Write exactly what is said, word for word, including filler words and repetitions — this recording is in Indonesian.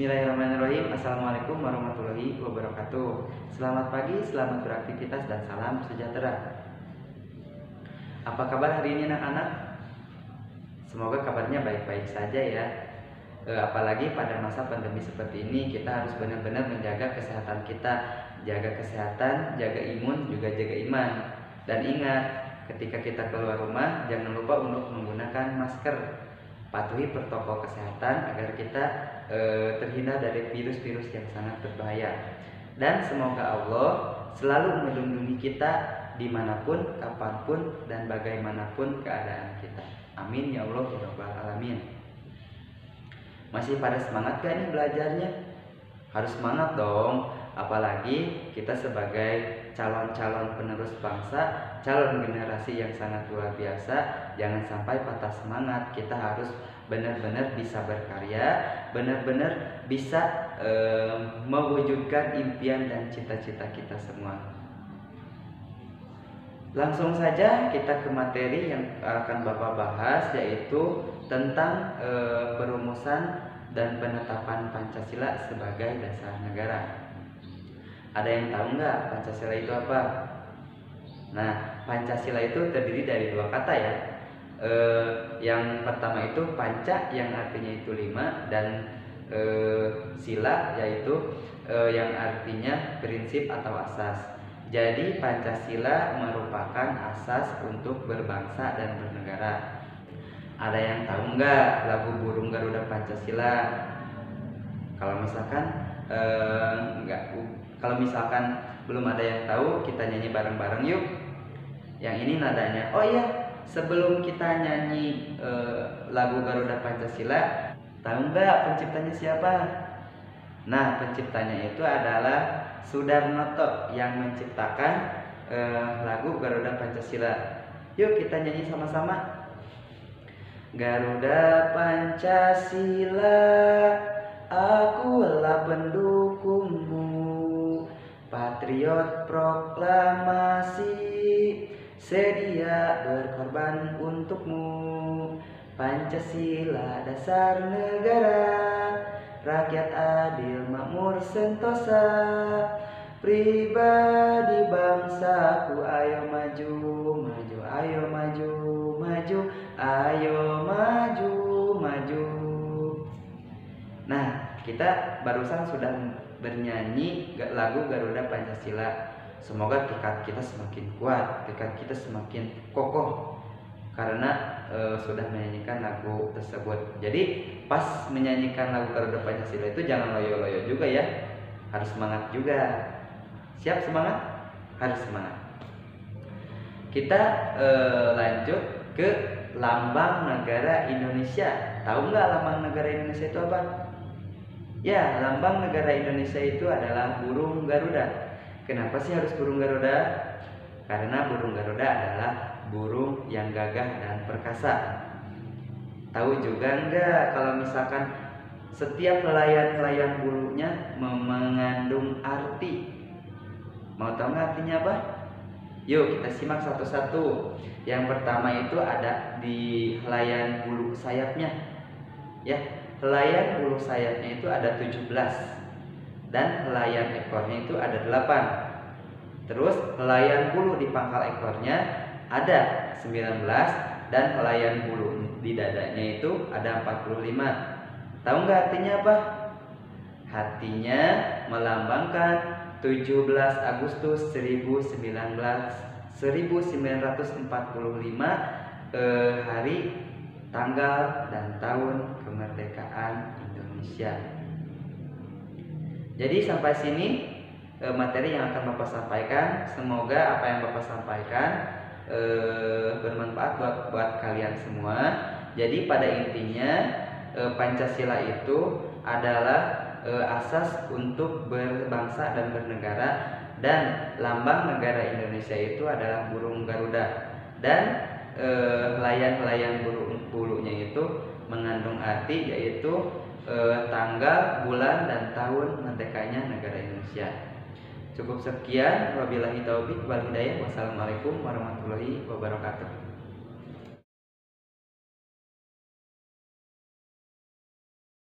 Bismillahirrahmanirrahim. Assalamualaikum warahmatullahi wabarakatuh. Selamat pagi, selamat beraktivitas, dan salam sejahtera. Apa kabar hari ini anak-anak? Semoga kabarnya baik-baik saja ya. E, apalagi pada masa pandemi seperti ini, kita harus benar-benar menjaga kesehatan kita. Jaga kesehatan, jaga imun, juga jaga iman. Dan ingat, ketika kita keluar rumah, jangan lupa untuk menggunakan masker. Patuhi protokol kesehatan agar kita e, terhindar dari virus-virus yang sangat berbahaya. Dan semoga Allah selalu melindungi kita dimanapun, kapanpun, dan bagaimanapun keadaan kita. Amin ya Allah ya Rabbal Alamin. Masih pada semangat gak nih belajarnya? Harus semangat dong. Apalagi kita sebagai calon-calon penerus bangsa, calon generasi yang sangat luar biasa. Jangan sampai patah semangat. Kita harus benar-benar bisa berkarya, benar-benar bisa eh, mewujudkan impian dan cita-cita kita semua. Langsung saja kita ke materi yang akan Bapak bahas, yaitu tentang eh, perumusan dan penetapan Pancasila sebagai dasar negara. Ada yang tahu nggak Pancasila itu apa? Nah, Pancasila itu terdiri dari dua kata ya. E, yang pertama itu panca, yang artinya itu lima, dan e, sila, yaitu e, yang artinya prinsip atau asas. Jadi Pancasila merupakan asas untuk berbangsa dan bernegara. Ada yang tahu nggak lagu Burung Garuda Pancasila? Kalau misalkan e, nggak Kalau misalkan belum ada yang tahu, kita nyanyi bareng-bareng yuk. Yang ini nadanya. Oh iya, sebelum kita nyanyi e, lagu Garuda Pancasila, tahu nggak penciptanya siapa? Nah, penciptanya itu adalah Sudarnoto yang menciptakan e, lagu Garuda Pancasila. Yuk kita nyanyi sama-sama. Garuda Pancasila, akulah pendukungmu. Patriot proklamasi, sedia berkorban untukmu. Pancasila dasar negara, rakyat adil makmur sentosa. Pribadi bangsaku, ayo maju, maju, ayo maju, maju, ayo maju, maju. Nah, kita barusan sudah bernyanyi lagu Garuda Pancasila. Semoga tekad kita semakin kuat, tekad kita semakin kokoh karena e, sudah menyanyikan lagu tersebut. Jadi pas menyanyikan lagu Garuda Pancasila itu jangan loyo-loyo juga ya, harus semangat juga. Siap semangat? Harus semangat. Kita e, lanjut ke lambang negara Indonesia. Tahu nggak lambang negara Indonesia itu apa? Ya, lambang negara Indonesia itu adalah burung Garuda. Kenapa sih harus burung Garuda? Karena burung Garuda adalah burung yang gagah dan perkasa. Tahu juga enggak kalau misalkan setiap helaian-helaian bulunya mengandung arti? Mau tahu nggak artinya apa? Yuk kita simak satu-satu. Yang pertama itu ada di helaian bulu sayapnya. Ya, helaian bulu sayapnya itu ada tujuh belas dan helaian ekornya itu ada delapan. Terus helaian bulu di pangkal ekornya ada sembilan belas dan helaian bulu di dadanya itu ada empat puluh lima. Tahu nggak artinya apa? Artinya melambangkan tujuh belas Agustus seribu sembilan ratus empat puluh lima, eh, hari, tanggal, dan tahun kemerdekaan Indonesia. Jadi sampai sini e, materi yang akan Bapak sampaikan. Semoga apa yang Bapak sampaikan e, bermanfaat buat, buat kalian semua. Jadi pada intinya e, Pancasila itu adalah e, asas untuk berbangsa dan bernegara, dan lambang negara Indonesia itu adalah burung Garuda. Dan helaian-helaian bulu, bulunya itu mengandung arti, yaitu eh, tanggal, bulan, dan tahun merdekanya negara Indonesia. Cukup sekian, wabillahi taufiq wal hidayah. Wassalamualaikum warahmatullahi wabarakatuh.